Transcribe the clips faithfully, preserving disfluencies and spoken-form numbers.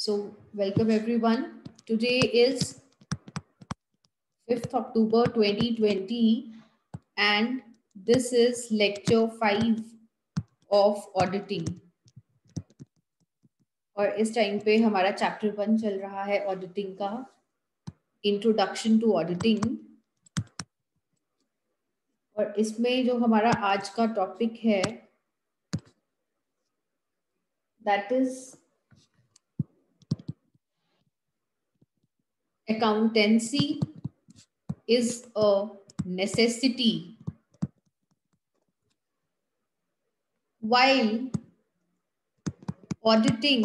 So, welcome everyone. Today is fifth October twenty twenty, and this is lecture five of auditing. और इस time पे हमारा chapter one चल रहा है ऑडिटिंग का, इंट्रोडक्शन टू ऑडिटिंग। और इसमें जो हमारा आज का टॉपिक है that is accountancy is a necessity while auditing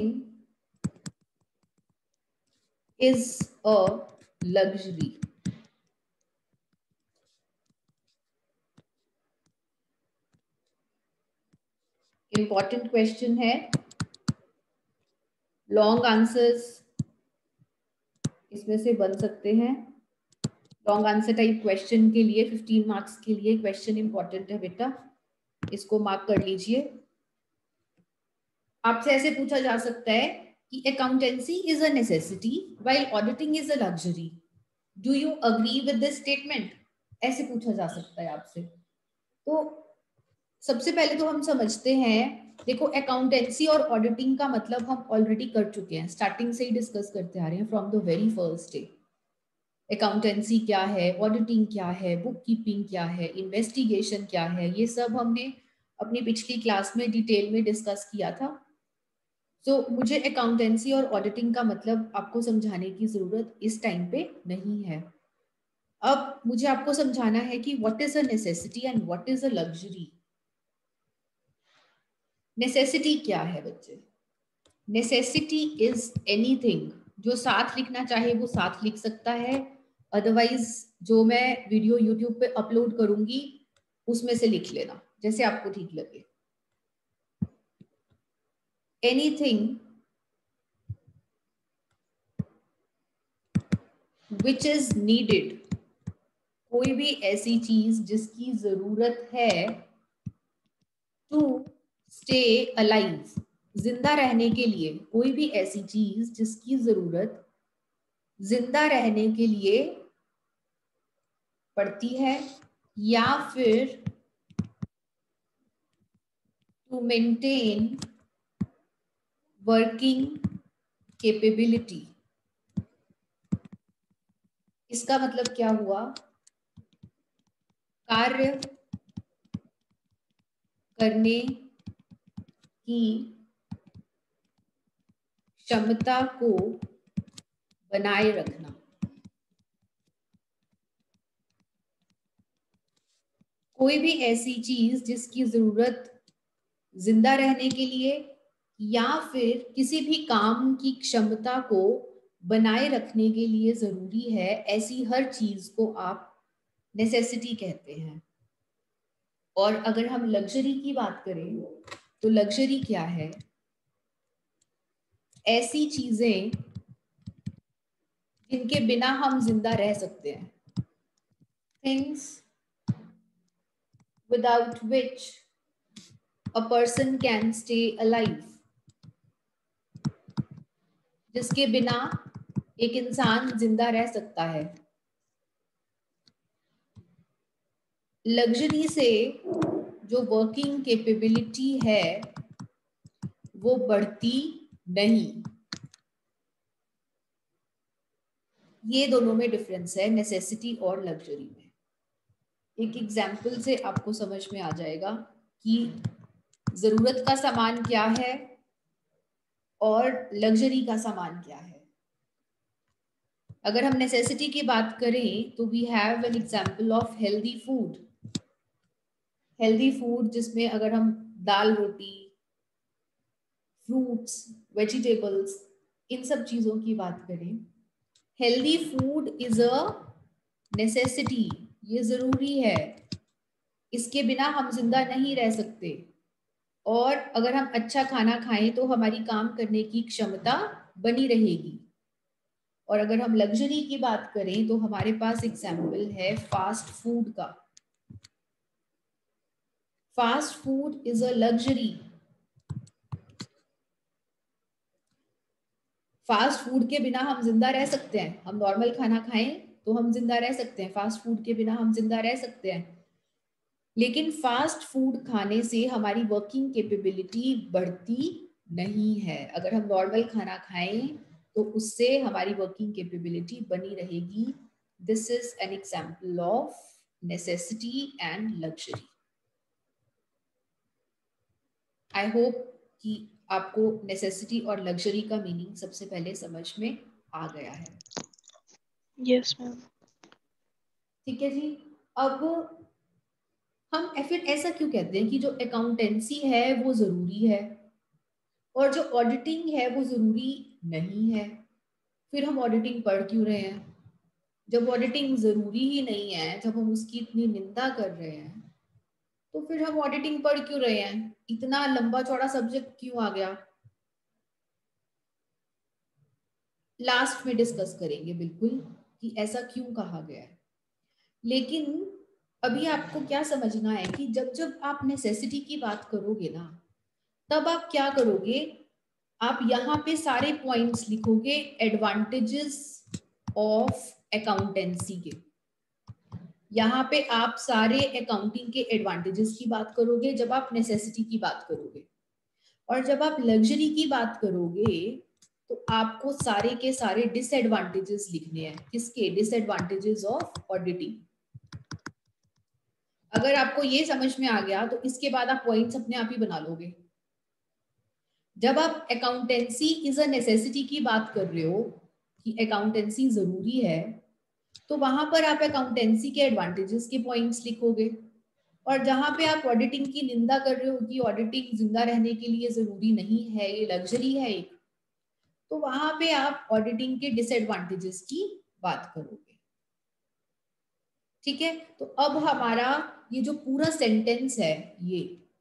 is a luxury. Important question है, लॉन्ग आंसर्स इसमें से बन सकते हैं। लॉन्ग आंसर टाइप क्वेश्चन के लिए फिफ्टीन मार्क्स के लिए क्वेश्चन इंपॉर्टेंट है बेटा, इसको मार्क कर लीजिए। आपसे ऐसे पूछा जा सकता है कि accountancy is a necessity while auditing is a luxury, do you agree with this statement? ऐसे पूछा जा सकता है आपसे। तो सबसे पहले तो हम समझते हैं, देखो अकाउंटेंसी और ऑडिटिंग का मतलब हम ऑलरेडी कर चुके हैं, स्टार्टिंग से ही डिस्कस करते आ रहे हैं from the very first day. Accountancy क्या है, ऑडिटिंग क्या है, बुक कीपिंग क्या है, इन्वेस्टिगेशन क्या है, ये सब हमने अपनी पिछली क्लास में डिटेल में डिस्कस किया था। तो so, मुझे अकाउंटेंसी और ऑडिटिंग का मतलब आपको समझाने की जरूरत इस टाइम पे नहीं है। अब मुझे आपको समझाना है कि what is a necessity and what is a luxury. Necessity क्या है बच्चे? नेसेसिटी इज एनीथिंग, जो साथ लिखना चाहे वो साथ लिख सकता है, अदरवाइज जो मैं वीडियो यूट्यूब पे अपलोड करूंगी उसमें से लिख लेना जैसे आपको ठीक लगे। एनीथिंग विच इज नीडेड, कोई भी ऐसी चीज जिसकी जरूरत है टू स्टे अलाइव, जिंदा रहने के लिए, कोई भी ऐसी चीज जिसकी जरूरत जिंदा रहने के लिए पड़ती है, या फिर टू मेंटेन वर्किंग कैपेबिलिटी। इसका मतलब क्या हुआ? कार्य करने की क्षमता को बनाए रखना। कोई भी ऐसी चीज जिसकी जरूरत जिंदा रहने के लिए या फिर किसी भी काम की क्षमता को बनाए रखने के लिए जरूरी है, ऐसी हर चीज को आप नेसेसिटी कहते हैं। और अगर हम लग्जरी की बात करें तो लग्जरी क्या है? ऐसी चीजें जिनके बिना हम जिंदा रह सकते हैं, things without which a person can stay alive, जिसके बिना एक इंसान जिंदा रह सकता है। लग्जरी से जो वर्किंग कैपेबिलिटी है वो बढ़ती नहीं। ये दोनों में डिफरेंस है, नेसेसिटी और लग्जरी में। एक एग्जाम्पल से आपको समझ में आ जाएगा कि जरूरत का सामान क्या है और लग्जरी का सामान क्या है। अगर हम नेसेसिटी की बात करें तो we have an example of healthy food. Healthy food जिसमें अगर हम दाल रोटी, फ्रूट्स, वेजिटेबल्स, इन सब चीजों की बात करें, healthy food is a necessity, ये जरूरी है, इसके बिना हम जिंदा नहीं रह सकते। और अगर हम अच्छा खाना खाएं तो हमारी काम करने की क्षमता बनी रहेगी। और अगर हम लग्जरी की बात करें तो हमारे पास एग्जाम्पल है फास्ट फूड का। Fast food is a luxury. Fast food के बिना हम जिंदा रह सकते हैं, हम नॉर्मल खाना खाएं तो हम जिंदा रह सकते हैं, फास्ट फूड के बिना हम जिंदा रह सकते हैं, लेकिन फास्ट फूड खाने से हमारी वर्किंग कैपेबिलिटी बढ़ती नहीं है। अगर हम नॉर्मल खाना खाएं तो उससे हमारी वर्किंग कैपेबिलिटी बनी रहेगी। This is an example of necessity and luxury. I hope कि आपको नेसेसिटी और लग्जरी का मीनिंग सबसे पहले समझ में आ गया है। Yes ma'am. ठीक है जी। अब हम फिर ऐसा क्यों कहते हैं कि जो अकाउंटेंसी है वो जरूरी है और जो ऑडिटिंग है वो जरूरी नहीं है? फिर हम ऑडिटिंग पढ़ क्यों रहे हैं? जब ऑडिटिंग जरूरी ही नहीं है, जब हम उसकी इतनी निंदा कर रहे हैं, तो फिर हम ऑडिटिंग पढ़ क्यों रहे हैं? इतना लंबा चौड़ा सब्जेक्ट क्यों आ गया? लास्ट में डिस्कस करेंगे बिल्कुल कि ऐसा क्यों कहा गया है। लेकिन अभी आपको क्या समझना है कि जब जब आप नेसेसिटी की बात करोगे ना, तब आप क्या करोगे, आप यहाँ पे सारे पॉइंट्स लिखोगे एडवांटेजेस ऑफ अकाउंटेंसी के। यहाँ पे आप सारे अकाउंटिंग के एडवांटेजेस की बात करोगे जब आप नेसेसिटी की बात करोगे, और जब आप लग्जरी की बात करोगे तो आपको सारे के सारे डिसएडवांटेजेस लिखने हैं। किसके? Disadvantages of auditing. अगर आपको ये समझ में आ गया तो इसके बाद आप पॉइंट्स अपने आप ही बना लोगे। जब आप अकाउंटेंसी इज अ नेसेसिटी की बात कर रहे हो कि अकाउंटेंसी जरूरी है, तो वहां पर आप अकाउंटेंसी के एडवांटेजेस के पॉइंट्स लिखोगे, और जहां पे आप ऑडिटिंग की निंदा कर रहे हो कि ऑडिटिंग जिंदा रहने के लिए जरूरी नहीं है, ये लग्जरी है एक, तो वहां पे आप ऑडिटिंग के डिसएडवांटेजेस की बात करोगे। ठीक है, तो अब हमारा ये जो पूरा सेंटेंस है, ये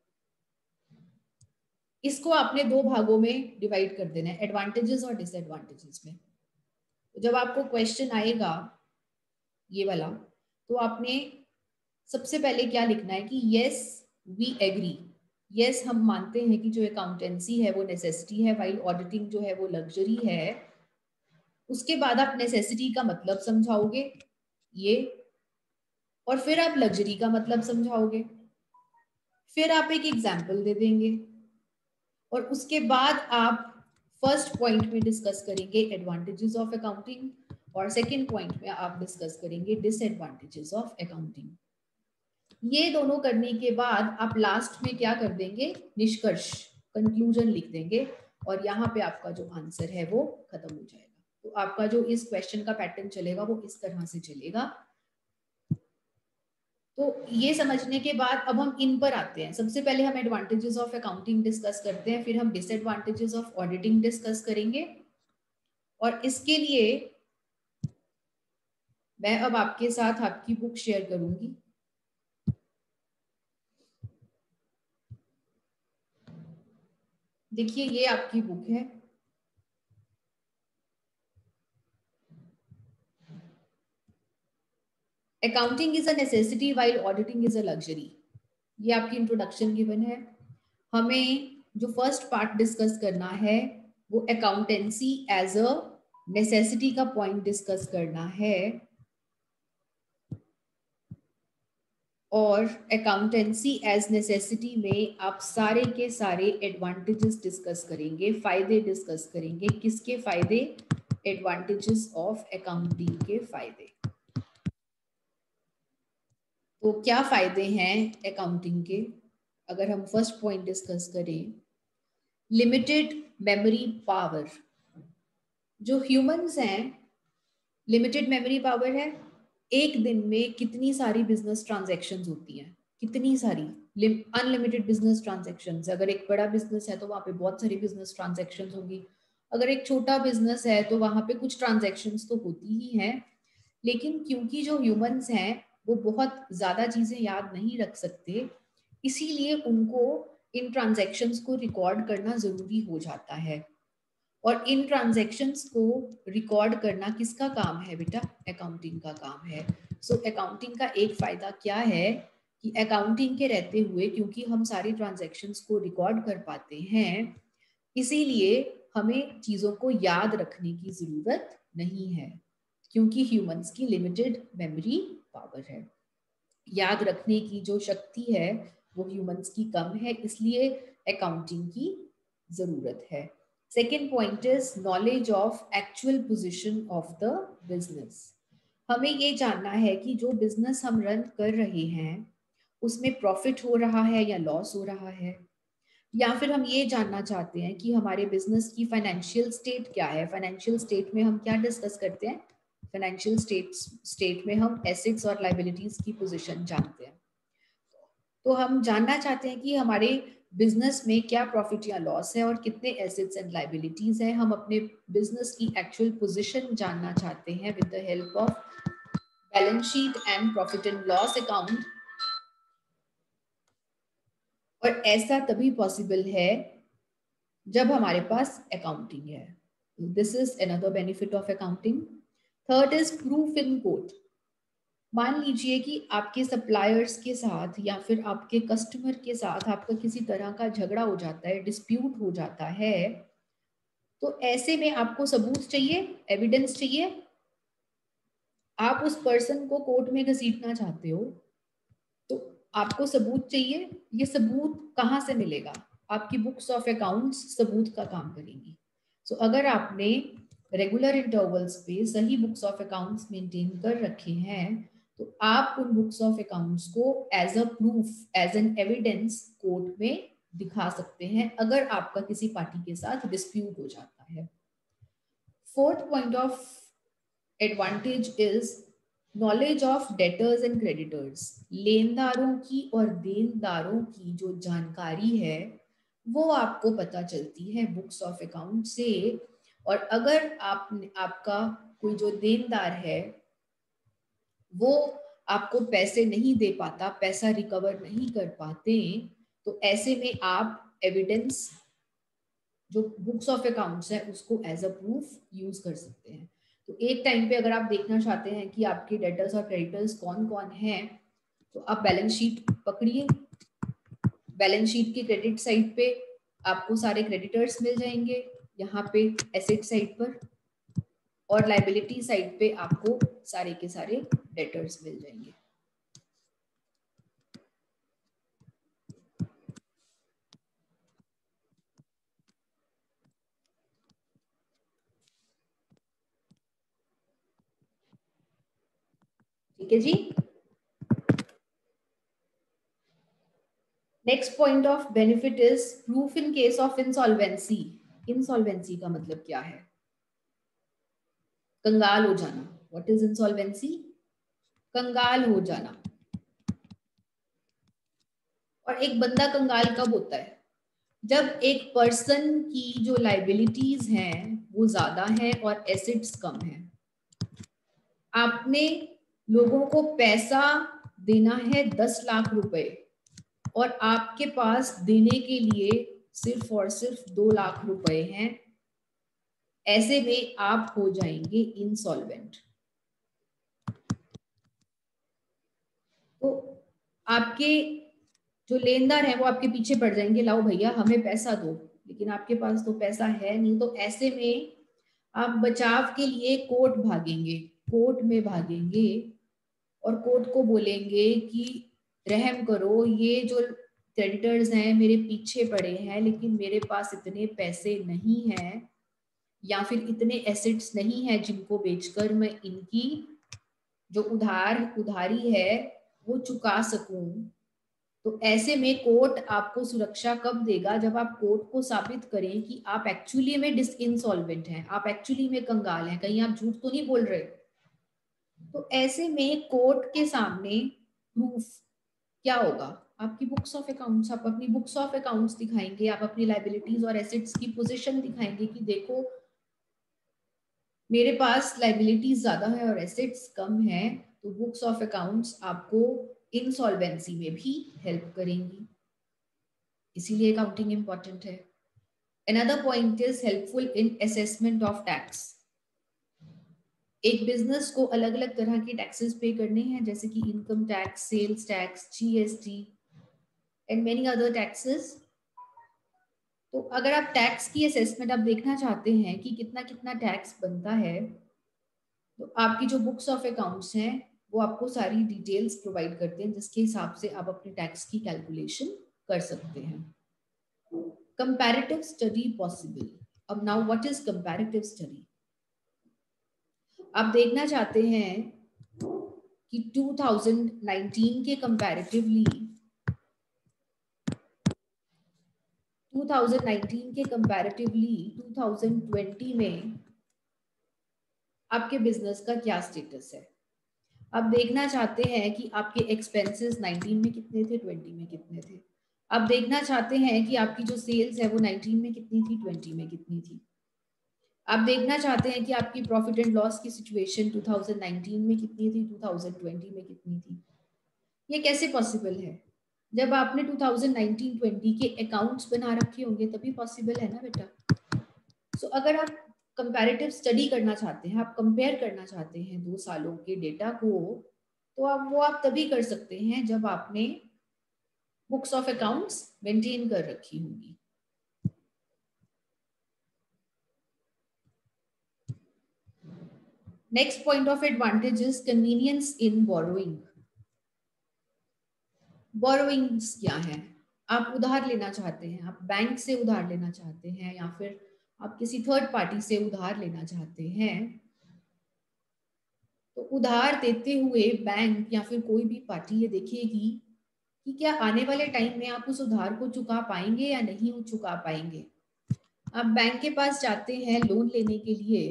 इसको आपने दो भागों में डिवाइड कर देना है, एडवांटेजेस और डिसएडवांटेजेस में। तो जब आपको क्वेश्चन आएगा ये वाला, तो आपने सबसे पहले क्या लिखना है कि यस वी एग्री, यस हम मानते हैं कि जो अकाउंटेंसी है वो नेसेसिटी है, वाइल ऑडिटिंग जो है वो लग्जरी है। उसके बाद आप नेसेसिटी का मतलब समझाओगे ये, और फिर आप लग्जरी का मतलब समझाओगे, फिर आप एक एग्जाम्पल दे देंगे, और उसके बाद आप फर्स्ट पॉइंट में डिस्कस करेंगे एडवांटेजेस ऑफ अकाउंटिंग, और सेकंड पॉइंट में आप डिस्कस करेंगे डिसएडवांटेजेस ऑफ अकाउंटिंग। ये दोनों करने के बाद आप लास्ट में क्या कर देंगे, निष्कर्ष, कंक्लूजन लिख देंगे, और यहाँ पे आपका जो आंसर है वो खत्म हो जाएगा। तो आपका जो इस क्वेश्चन का पैटर्न चलेगा वो इस तरह से चलेगा। तो ये समझने के बाद अब हम इन पर आते हैं। सबसे पहले हम एडवांटेजेस ऑफ अकाउंटिंग डिस्कस करते हैं, फिर हम डिसएडवांटेजेस ऑफ ऑडिटिंग डिस्कस करेंगे, और इसके लिए मैं अब आपके साथ आपकी बुक शेयर करूंगी। देखिए ये आपकी बुक है, accounting is a necessity while auditing is a luxury. ये आपकी इंट्रोडक्शन गिवन है। हमें जो फर्स्ट पार्ट डिस्कस करना है वो अकाउंटेंसी एज अ नेसेसिटी का पॉइंट डिस्कस करना है, और अकाउंटेंसी एज नेसेसिटी में आप सारे के सारे एडवांटेजेस डिस्कस करेंगे, फायदे डिस्कस करेंगे। किसके फायदे? एडवांटेजेस ऑफ अकाउंटिंग के फायदे। तो क्या फायदे हैं अकाउंटिंग के? अगर हम फर्स्ट पॉइंट डिस्कस करें, लिमिटेड मेमोरी पावर। जो ह्यूमंस हैं, लिमिटेड मेमोरी पावर है। एक दिन में कितनी सारी बिजनेस ट्रांजैक्शंस होती हैं, कितनी सारी अनलिमिटेड बिजनेस ट्रांजैक्शंस। अगर एक बड़ा बिजनेस है तो वहां पे बहुत सारी बिजनेस ट्रांजैक्शंस होंगी, अगर एक छोटा बिजनेस है तो वहां पे कुछ ट्रांजैक्शंस तो होती ही हैं। लेकिन क्योंकि जो ह्यूमंस हैं वो बहुत ज्यादा चीजें याद नहीं रख सकते, इसीलिए उनको इन ट्रांजैक्शंस को रिकॉर्ड करना जरूरी हो जाता है। और इन ट्रांजैक्शंस को रिकॉर्ड करना किसका काम है बेटा? अकाउंटिंग का काम है। सो so, अकाउंटिंग का एक फायदा क्या है कि अकाउंटिंग के रहते हुए, क्योंकि हम सारी ट्रांजैक्शंस को रिकॉर्ड कर पाते हैं, इसीलिए हमें चीजों को याद रखने की जरूरत नहीं है, क्योंकि ह्यूमंस की लिमिटेड मेमोरी पावर है। याद रखने की जो शक्ति है वो ह्यूमंस की कम है, इसलिए अकाउंटिंग की जरूरत है। Second point is knowledge of actual position of the business. हमें ये जानना है कि जो बिजनेस हम रन कर रहे हैं उसमें प्रॉफिट हो रहा है या लॉस हो रहा है, या फिर हम ये जानना चाहते हैं कि हमारे बिजनेस की फाइनेंशियल स्टेट क्या है। फाइनेंशियल स्टेट में हम क्या डिस्कस करते हैं? फाइनेंशियल स्टेट स्टेट में हम एसेट्स और लाइबिलिटीज की पोजीशन जानते हैं। तो हम जानना चाहते हैं कि हमारे बिजनेस में क्या प्रॉफिट या लॉस है और कितने एसेट्स एंड लाइबिलिटीज हैं। हम अपने बिजनेस की एक्चुअल पोजीशन जानना चाहते हैं with the help of balance sheet and profit and loss account. और ऐसा तभी पॉसिबल है जब हमारे पास अकाउंटिंग है। This is another benefit of accounting. Third is proof in court. मान लीजिए कि आपके सप्लायर्स के साथ या फिर आपके कस्टमर के साथ आपका किसी तरह का झगड़ा हो जाता है, डिस्प्यूट हो जाता है, तो ऐसे में आपको सबूत चाहिए, एविडेंस चाहिए। आप उस पर्सन को कोर्ट में घसीटना चाहते हो तो आपको सबूत चाहिए। ये सबूत कहाँ से मिलेगा? आपकी बुक्स ऑफ अकाउंट्स सबूत का काम करेंगी। सो so, अगर आपने रेगुलर इंटरवल्स पे सही बुक्स ऑफ अकाउंट्स मेंटेन कर रखे हैं तो आप उन बुक्स ऑफ अकाउंट्स को as a proof, as an evidence court में दिखा सकते हैं अगर आपका किसी पार्टी के साथ डिस्प्यूट हो जाता है। Fourth point of advantage is knowledge of debtors and creditors. लेनदारों की और देनदारों की जो जानकारी है वो आपको पता चलती है बुक्स ऑफ अकाउंट से। और अगर आप आपका कोई जो देनदार है वो आपको पैसे नहीं दे पाता, पैसा रिकवर नहीं कर पाते, तो ऐसे में आप एविडेंस जो बुक्स ऑफ अकाउंट्स है उसको एज अ प्रूफ यूज कर सकते हैं। तो एक टाइम पे अगर आप देखना चाहते हैं कि आपके डेटर्स और क्रेडिटर्स कौन कौन हैं तो आप बैलेंस शीट पकड़िए। बैलेंस शीट की क्रेडिट साइड पे आपको सारे क्रेडिटर्स मिल जाएंगे, यहाँ पे एसेट साइड पर, और लाइबिलिटी साइड पे आपको सारे के सारे डेटर्स मिल जाएंगे। ठीक है जी। Next point of benefit is proof in case of insolvency. Insolvency का मतलब क्या है? कंगाल हो जाना। What is insolvency? कंगाल हो जाना। और एक बंदा कंगाल कब होता है? जब एक पर्सन की जो लाइबिलिटीज हैं वो ज्यादा है और एसेट्स कम है। आपने लोगों को पैसा देना है दस लाख रुपए और आपके पास देने के लिए सिर्फ और सिर्फ दो लाख रुपए हैं, ऐसे में आप हो जाएंगे इंसॉल्वेंट। तो आपके जो लेनदार है वो आपके पीछे पड़ जाएंगे, लाओ भैया हमें पैसा दो, लेकिन आपके पास तो पैसा है नहीं। तो ऐसे में आप बचाव के लिए कोर्ट भागेंगे, कोर्ट में भागेंगे और कोर्ट को बोलेंगे कि रहम करो, ये जो क्रेडिटर्स हैं मेरे पीछे पड़े हैं लेकिन मेरे पास इतने पैसे नहीं हैं या फिर इतने एसेट्स नहीं हैं जिनको बेचकर मैं इनकी जो उधार उधारी है वो चुका सकूं। तो ऐसे में कोर्ट आपको सुरक्षा कब देगा? जब आप कोर्ट को साबित करें कि आप एक्चुअली में डिस इंसॉल्वेंट हैं, आप एक्चुअली में कंगाल हैं, कहीं आप झूठ तो नहीं बोल रहे। तो ऐसे में कोर्ट के सामने प्रूफ क्या होगा? आपकी बुक्स ऑफ अकाउंट्स। आप अपनी बुक्स ऑफ अकाउंट्स दिखाएंगे, आप अपनी लाइबिलिटीज और एसेट्स की पोजीशन दिखाएंगे कि देखो मेरे पास लाइबिलिटीज ज्यादा है और एसेट्स कम है। तो बुक्स ऑफ अकाउंट्स आपको इंसॉल्वेंसी में भी हेल्प करेंगी, इसीलिए अकाउंटिंग इंपॉर्टेंट है। Another point is helpful in assessment of tax. एक बिजनेस को अलग अलग तरह के टैक्सेस पे करने हैं, जैसे कि income tax, sales tax, GST and many other taxes. तो अगर आप टैक्स की असेसमेंट आप देखना चाहते हैं कि कितना कितना टैक्स बनता है, तो आपकी जो बुक्स ऑफ अकाउंट्स हैं वो आपको सारी डिटेल्स प्रोवाइड करते हैं, जिसके हिसाब से आप अपने टैक्स की कैलकुलेशन कर सकते हैं। Comparative study possible. अब now what is comparative study? आप देखना चाहते हैं कि टू थाउजेंड नाइनटीन के कंपैरेटिवली टू थाउजेंड नाइनटीन के कंपैरेटिवली टू थाउजेंड ट्वेंटी में आपके बिजनेस का क्या स्टेटस है। आप देखना चाहते हैं कि आपके एक्सपेंसेस नाइनटीन में कितने थे, ट्वेंटी में कितने थे। आप देखना चाहते हैं कि आपकी जो सेल्स है वो नाइनटीन में कितनी थी, ट्वेंटी में कितनी थी। आप देखना चाहते हैं कि आपकी प्रॉफिट एंड लॉस की सिचुएशन टू थाउजेंड नाइनटीन में कितनी थी, टू थाउजेंड ट्वेंटी में कितनी थी। ये कैसे पॉसिबल है? जब आपने टू थाउजेंड नाइनटीन ट्वेंटी के अकाउंट्स बना रखे होंगे तभी पॉसिबल है ना बेटा। सो so, अगर आप कंपैरेटिव स्टडी करना चाहते हैं, आप कंपेयर करना चाहते हैं दो सालों के डेटा को, तो आप वो आप तभी कर सकते हैं जब आपने बुक्स ऑफ अकाउंट्स मेंटेन कर रखी होंगी। Next point of advantage is convenience in borrowing. Borrowings क्या है? आप उधार लेना चाहते हैं, आप बैंक से उधार लेना चाहते हैं या फिर आप किसी थर्ड पार्टी से उधार लेना चाहते हैं, तो उधार देते हुए बैंक या फिर कोई भी पार्टी ये देखेगी कि क्या आने वाले टाइम में आप उस उधार को चुका पाएंगे या नहीं चुका पाएंगे। आप बैंक के पास जाते हैं लोन लेने के लिए,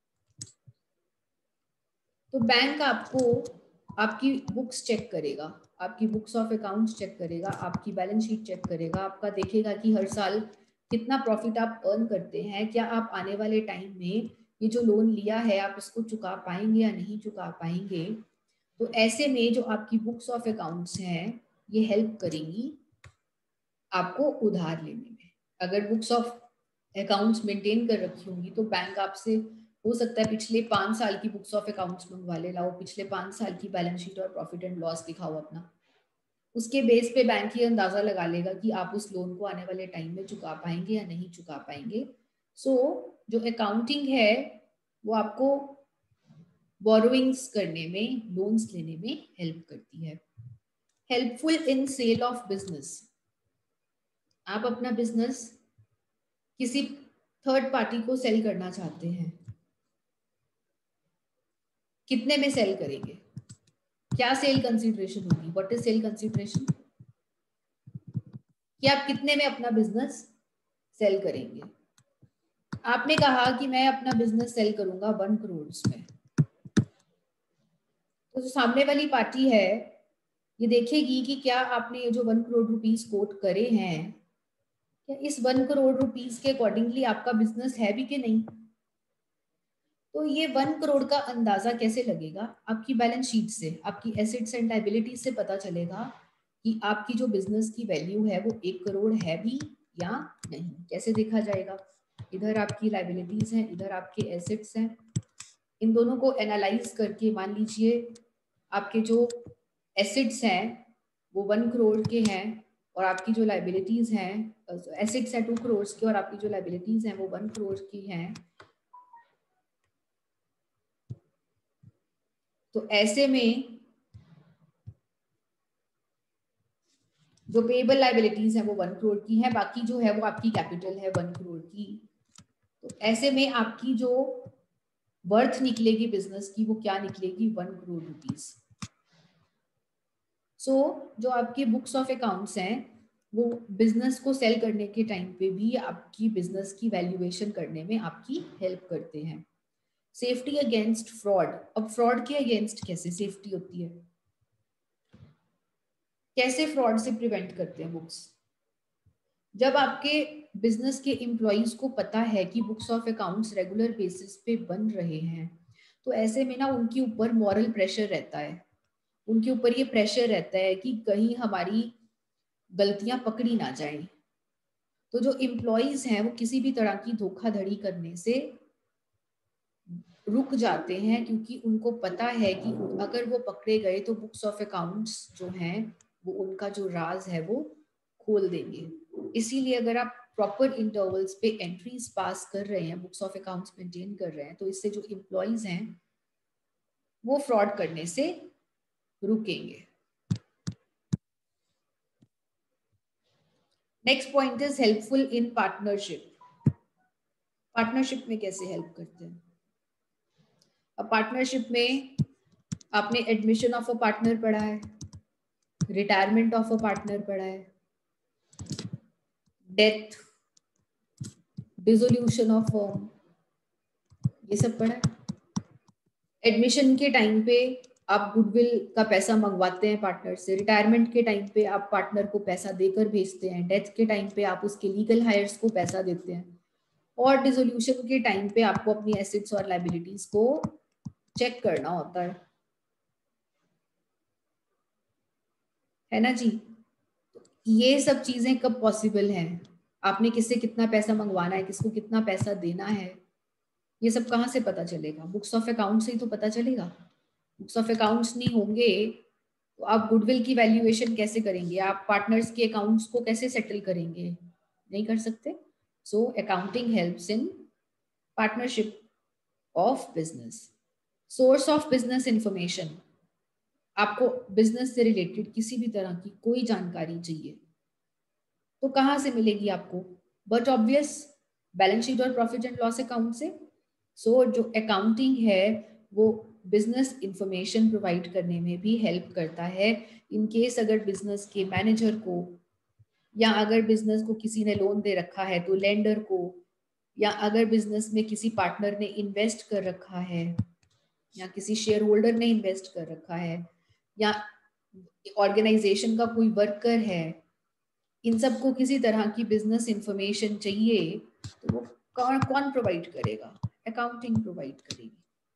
तो बैंक आपको आपकी बुक्स चेक करेगा, आपकी बुक्स ऑफ अकाउंट्स चेक करेगा, आपकी बैलेंस शीट चेक करेगा, आपका देखेगा कि हर साल कितना प्रॉफिट आप अर्न करते हैं, क्या आप आने वाले टाइम में ये जो लोन लिया है आप इसको चुका पाएंगे या नहीं चुका पाएंगे। तो ऐसे में जो आपकी बुक्स ऑफ अकाउंट्स हैं ये हेल्प करेंगी आपको उधार लेने में। अगर बुक्स ऑफ अकाउंट्स मेंटेन कर रखी होंगी तो बैंक आपसे हो सकता है पिछले पांच साल की बुक्स ऑफ अकाउंट्स मंगवा ले, लाओ पिछले पांच साल की बैलेंस शीट और प्रॉफिट एंड लॉस दिखाओ अपना। उसके बेस पे बैंक ये अंदाजा लगा लेगा कि आप उस लोन को आने वाले टाइम में चुका पाएंगे या नहीं चुका पाएंगे। सो so, जो अकाउंटिंग है वो आपको बोरोइंग्स करने में, लोन्स लेने में हेल्प करती है। Helpful in sale of business. आप अपना बिजनेस किसी थर्ड पार्टी को सेल करना चाहते हैं, कितने में सेल करेंगे? क्या सेल कंसिडरेशन होगी? What is sale consideration? कि आप कितने में अपना बिजनेस सेल करेंगे। आपने कहा कि मैं अपना बिजनेस सेल करूंगा वन करोड़ में, तो जो सामने वाली पार्टी है ये देखेगी कि क्या आपने ये जो वन करोड़ रुपीस कोट करे हैं, क्या इस वन करोड़ रुपीस के अकॉर्डिंगली आपका बिजनेस है भी कि नहीं। तो ये वन करोड़ का अंदाजा कैसे लगेगा? आपकी बैलेंस शीट से, आपकी एसेट्स एंड लायबिलिटीज से पता चलेगा कि आपकी जो बिजनेस की वैल्यू है वो एक करोड़ है भी या नहीं। कैसे देखा जाएगा? इधर आपकी लायबिलिटीज हैं, इधर आपके एसेट्स हैं, इन दोनों को एनालाइज करके मान लीजिए आपके जो एसेट्स हैं वो वन करोड़ के हैं और आपकी जो लायबिलिटीज हैं, एसेट्स हैं टू करोड़ के और आपकी जो लायबिलिटीज हैं वो वन करोड़ की हैं, तो ऐसे में जो पेएबल लायबिलिटीज है वो वन करोड़ की है, बाकी जो है वो आपकी कैपिटल है वन करोड़ की। तो ऐसे में आपकी जो वर्थ निकलेगी बिजनेस की वो क्या निकलेगी? One crore rupees. सो जो आपके बुक्स ऑफ अकाउंट्स हैं वो बिजनेस को सेल करने के टाइम पे भी आपकी बिजनेस की वैल्यूएशन करने में आपकी हेल्प करते हैं। Safety against fraud. अब फ्रॉड के अगेंस्ट कैसे सेफ्टी होती है, कैसे फ्रॉड से प्रिवेंट करते हैं बुक्स? जब आपके बिजनेस के एम्प्लॉइज को पता है कि books of accounts regular basis पे बन रहे हैं, तो ऐसे में ना उनके ऊपर मॉरल प्रेशर रहता है, उनके ऊपर ये प्रेशर रहता है कि कहीं हमारी गलतियां पकड़ी ना जाएं। तो जो एम्प्लॉइज हैं वो किसी भी तरह की धोखाधड़ी करने से रुक जाते हैं, क्योंकि उनको पता है कि अगर वो पकड़े गए तो बुक्स ऑफ अकाउंट्स जो हैं वो उनका जो राज है वो खोल देंगे। इसीलिए अगर आप प्रॉपर इंटरवल्स पे एंट्रीज पास कर रहे हैं, बुक्स ऑफ अकाउंट्स मेंटेन कर रहे हैं, तो इससे जो एम्प्लॉइज हैं वो फ्रॉड करने से रुकेंगे. Next point is helpful in partnership. Partnership में कैसे हेल्प करते हैं? अब पार्टनरशिप में आपने एडमिशन ऑफ अ पार्टनर पढ़ा है, रिटायरमेंट ऑफ अ पार्टनर पढ़ा है, डेथ, डिसोल्यूशन ऑफ फर्म, ये सब पढ़ा है. एडमिशन के टाइम पे आप गुडविल का पैसा मंगवाते हैं पार्टनर से, रिटायरमेंट के टाइम पे आप पार्टनर को पैसा देकर भेजते हैं, डेथ के टाइम पे आप उसके लीगल हायर्स को पैसा देते हैं, और डिसोल्यूशन के टाइम पे आपको अपनी एसेट्स और लायबिलिटीज को चेक करना होता है, है ना जी. ये सब चीजें कब पॉसिबल हैं? आपने किससे कितना पैसा मंगवाना है, किसको कितना पैसा देना है, ये सब कहाँ से पता चलेगा? बुक्स ऑफ अकाउंट से ही तो पता चलेगा. बुक्स ऑफ अकाउंट्स नहीं होंगे तो आप गुडविल की वैल्यूएशन कैसे करेंगे? आप पार्टनर्स के अकाउंट्स को कैसे सेटल करेंगे? नहीं कर सकते. So accounting helps in partnership of business. Source of business information. आपको बिजनेस से रिलेटेड किसी भी तरह की कोई जानकारी चाहिए तो कहाँ से मिलेगी आपको? बट ऑब्वियस, बैलेंस शीट और प्रॉफिट एंड लॉस अकाउंट से. सो so, जो अकाउंटिंग है वो बिजनेस इंफॉर्मेशन प्रोवाइड करने में भी हेल्प करता है. इन केस अगर बिजनेस के मैनेजर को, या अगर बिजनेस को किसी ने लोन दे रखा है तो लेंडर को, या अगर बिजनेस में किसी पार्टनर ने इन्वेस्ट कर रखा है, या किसी शेयर होल्डर ने इन्वेस्ट कर रखा है, या ऑर्गेनाइजेशन का कोई वर्कर है, इन सबको किसी तरह की बिजनेस इंफॉर्मेशन चाहिए तो वो कौन कौन प्रोवाइड करेगा? अकाउंटिंग प्रोवाइड करेगी.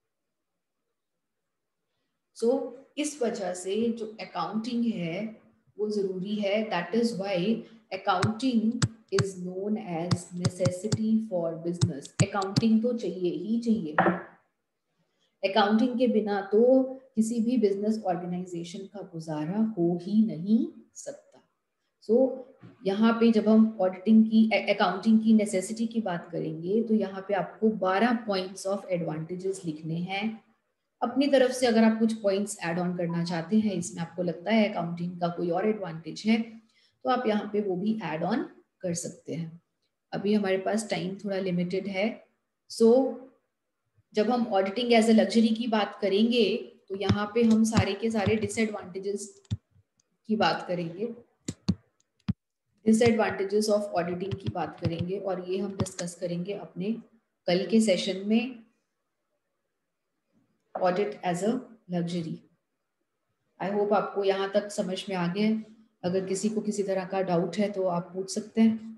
सो so, इस वजह से जो अकाउंटिंग है वो जरूरी है. That is why accounting is known as necessity for business. Accounting तो चाहिए ही चाहिए. अकाउंटिंग के बिना तो किसी भी बिजनेस ऑर्गेनाइजेशन का गुजारा हो ही नहीं सकता. सो so, यहाँ पे जब हम ऑडिटिंग की, अकाउंटिंग की नेसेसिटी की बात करेंगे तो यहाँ पे आपको बारह पॉइंट्स ऑफ एडवांटेजेस लिखने हैं. अपनी तरफ से अगर आप कुछ पॉइंट्स ऐड ऑन करना चाहते हैं, इसमें आपको लगता है अकाउंटिंग का कोई और एडवांटेज है, तो आप यहाँ पे वो भी ऐड ऑन कर सकते हैं. अभी हमारे पास टाइम थोड़ा लिमिटेड है. सो so, जब हम ऑडिटिंग एज अ लग्जरी की बात करेंगे तो यहाँ पे हम सारे के सारे डिसएडवांटेजेस की बात करेंगे, डिसएडवांटेजेस ऑफ ऑडिटिंग की बात करेंगे, और ये हम डिस्कस करेंगे अपने कल के सेशन में, audit as a luxury. I hope आपको यहाँ तक समझ में आ गया. अगर किसी को किसी तरह का डाउट है तो आप पूछ सकते हैं.